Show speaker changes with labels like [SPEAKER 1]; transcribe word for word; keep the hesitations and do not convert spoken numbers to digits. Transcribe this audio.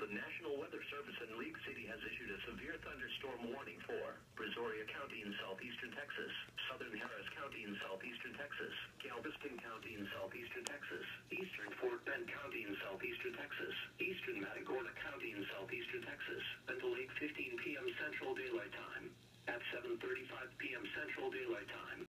[SPEAKER 1] National Weather Service in League City has issued a severe thunderstorm warning for Brazoria County in southeastern Texas, southern Harris County in southeastern Texas, Galveston County in southeastern Texas, eastern Fort Bend County in southeastern Texas, eastern Matagorda County in southeastern Texas, until eight fifteen p m Central Daylight Time. At seven thirty-five p m Central Daylight Time,